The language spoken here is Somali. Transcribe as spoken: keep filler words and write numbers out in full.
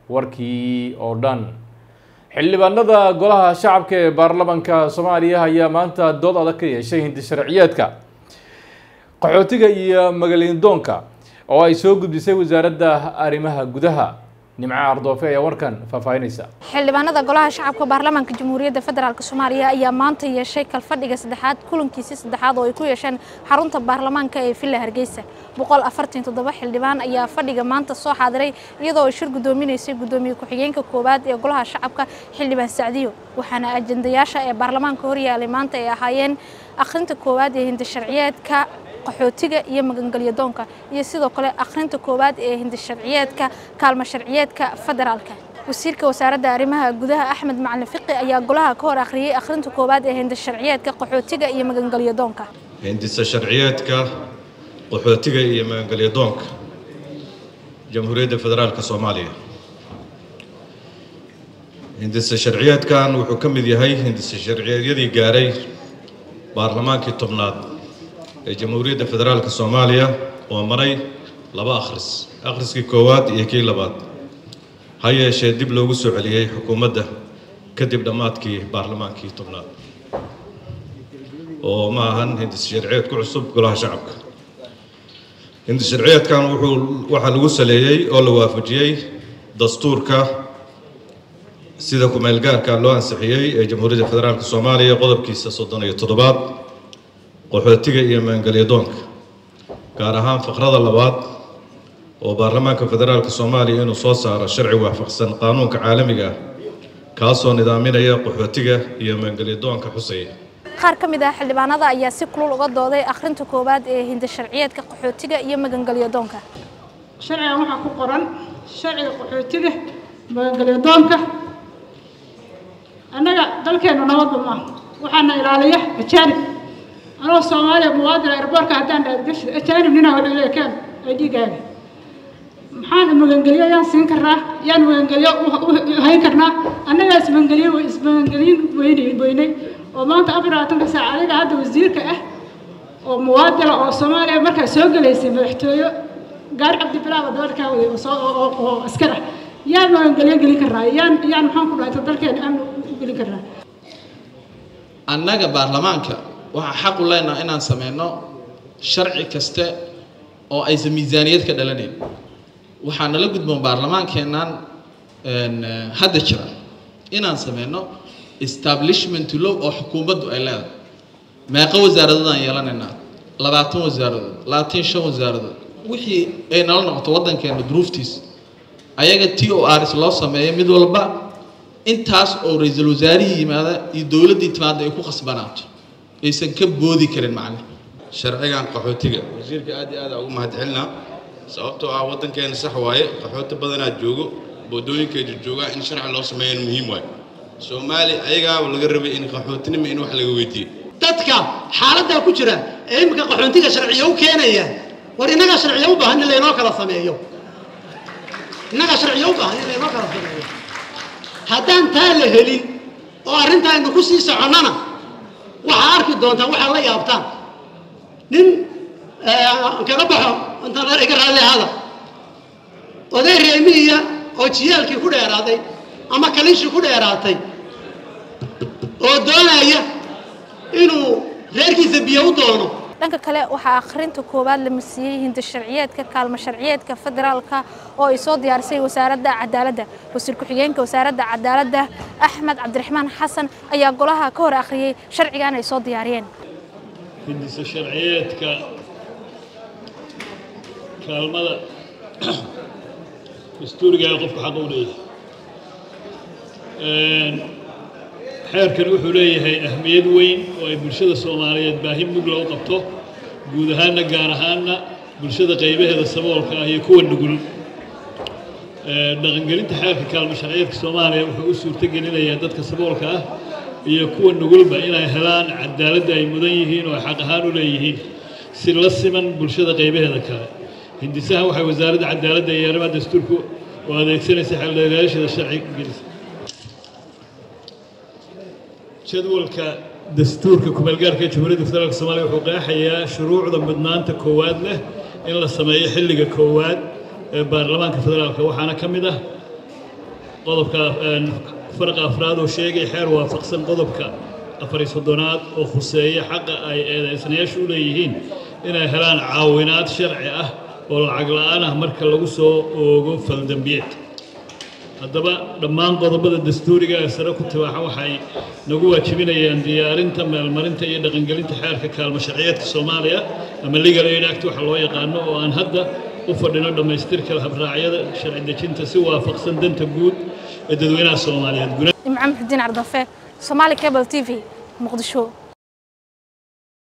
warkii oo dhan xildhibaanada golaha shacabka ee baarlamaanka Soomaaliya ayaa maanta dood adag ka yeeshay hindi sharciyeedka qaxootiga iyo magaalooyinka oo ay soo gudbisay wasaaradda arrimaha gudaha nimca ardoofe ayaa warkan faafaynaysa xildhibaanada golaha shacabka baarlamaanka jamhuuriyadda federaalka Soomaaliya ayaa maanta yeeshay kalfadhiga saddexaad kulankiisa saddexaad oo ay ku yeesheen xarunta baarlamaanka ee Villa Hargeysa boqol afartan iyo toddoba xildhibaan ayaa fadhiga maanta soo xaadiray iyadoo ay shir gudoominaysay gudoomiye ku-xigeenka koowaad ee golaha shacabka xildhibaan Sacdiyo waxaana ajendayaasha ee baarlamaanka horyaalay maanta ay ahaayeen akhrinta koowaad ee hindi sharciyeedka qaxootiga iyo magangeliyadoonka iyo sidoo kale akhrinta koowaad ee hindi sharciyeedka kaalmo sharciyeedka federaalka wasiirka wasaaradda arrimaha gudaha Axmed Macalin Fiqi ayaa golaha ka hor akhriyay akhrinta koowaad ee hindi sharciyeedka qaxootiga iyo magangeliyadoonka hindi sharciyeedka qaxootiga iyo magangeliyadoonka jamhuuriyadda federaalka Soomaaliya hindi sharciyeedkan wuxuu ka mid yahay hindi sharciyeedyadii gaaray baarlamaankii tobnaad ee jamhuuriyadda federaalka Soomaaliya oo maray laba akhris akhriskii koowaad iyo kii labaad ha yeeshee dib loogu soo celiyay xukuumadda kadib dhamaadkii baarlamaankii tobnaad oo ma ahan hindi sharciyeed ku cusub golaha shacabka hindi sharciyeedkan wuxuu waxa lagu saleeyay oo la waafajiyay dastuurka sida ku meel gaarka loo ansixiyay ee jamhuuriyadda federaalka Soomaaliya qodobkiisa soddon iyo toddoba qaxootiga iyo magangeliyadoonka gaar ahaan faqrada labaad oo baarlamaanka federaalka Soomaaliya inuu soo saaro sharci waafaqsan qaanuunka caalamiga ah kaasoo nidaaminaya qaxootiga iyo magangeliyadoonka xusaya qaar ka mid ah xildhibaanada ayaa si kulul uga dooday akhrinta koowaad ee hindi sharciyeedka qaxootiga iyo magangeliyadoonka sharciga waxa ku qoran sharciga qaxootiga magangeliyadoonka annaga dalkeena nabad ma waxaana ilaaliya ajaanib أنا الصومالي مواطن أربعة هدان أتاني مننا ولا كان أديقان محان مغنغليا يان سينكرنا يان مغنغليا وهيكرنا أنا ناس مغنغليا وإسمغنغليين ويني ويني وما أنت أبرا تنسى عليك هذا وزير كأه ومواطن أو الصومالي مركز سوق ليس محتوى قار عبد الله ودور كاوي وأسكره يان مغنغليا قلي كرنا يان يان محان كلها تدرك أن أمن قلي كرنا أنا كبرلمانك waxaa xaq u leenahay inaan sameeyno sharci kaste oo ay miisaaniyad ka dhalaneen waxaana la gudboon baarlamaankeenan een hadda jira inaan sameeyno establishment law oo xukuumaddu ay leedahay meeqa wasaaradadan yeelanayna labaatan wasaaradood labaatan iyo shan wasaaradood wixii ay nala noqoto wadankeena duruuftiis ayaga T O R loo sameeyay mid walba intaas oo ra'iisul wasaarihi yimaada iyo dawladda timaada ay ku khasbanaato aysan ka boodi karin macna sharcigan qaxootiga wasiirka aad iyo aad ugu mahadcelina sababtoo ah wadankeena sax waaye qaxooti badan aad joogo boodooyinkeedu jooga in sharci loo sameeyo muhiim waay Soomaali ayaga laga rabay in qaxootinimo in wax laga weydiiyo dadka xaaladda ku jira ee imka qaxootiga sharciyo u keenaya war inaga sharciyo u baahan in la inoo kala sameeyo inaga sharciyo u baahan in la inoo kala sameeyo haddaan taa la helin oo arrintaaynu ku sii soconana waxa arki doontaa waxa la yaabtaan nin kaga baxo inta la iga raali hada oday reemiya oo jiyaalkii ku dheeraaday ama kaliishi ku dheeraatay oo doonaya inuu reerkiisa biyo u doono dhanka kale waxa akhrinta koowaad la masiyay hindi sharciyeedka kaalmo sharciyeedka federaalka oo ay soo diyaarisay wasaaradda cadaaladda wasiir ku-xigeenka wasaaradda cadaaladda Axmed Cabdiraxmaan Xasan ayaa golaha ka hor akhriyay sharcigan ay soo diyaariyeen hindi sharciyeedka kaalmada dastuuriga qofka xaq u leeyahay een xeerkan wuxuu leeyahay ahmiyad weyn oo ay bulshada Soomaaliyeed baahi mug loo qabto guud ahaan gaar ahaan bulshada qaybaheeda saboolka ah iyo kuwa nugul ee dhaqangelinta xeerka kaalmo sharciyeedka Soomaaliya wuxuu u suurtagelinayaa dadka saboolka ah iyo kuwa nugulba inay helaan cadaalad ay mudan yihiin oo xaq ahaan u leeyihiin si la siman bulshada qaybaheeda kale hindisaha waxay wasaaradda cadaaladda iyo arrimaha dastuurka oo adeegsanaysa xeeladayaasha sharciga jadwalka dastuurka kumeelgaarka jamhuuriyadda federaalka Soomaaliya wuxuu qeexayaa shuruucda mudnaanta koowaad leh in la sameeyo xilliga koowaad ee baarlamaanka federaalka waxaana ka mid ah qodobka farqa afraad oo sheegay xeer waafaqsan qodobka afar iyo soddonaad oo khuseeya xaqa ay eedaysanayaashu u leeyihiin inay helaan caawinaad sharci ah oo lacag la'aan ah marka lagu soo oogo faldambiyeed. haddaba dhammaan qodobada dastuuriga ee sare ku tibaaxan waxay nagu waajibinayaan diyaarinta meelmarinta iyo dhaqangelinta xeerka kaalmo sharciyeedka Soomaaliya ama Legal Aid Act waxa loo yaqaano oo aan hadda u fadhino dhamaystirka habraacyada sharci dejinta si waafaqsan danta guud ee dadweynaha Soomaaliyeed. Imam Xudin Ardafe, Somali Cable T V, Muqdisho.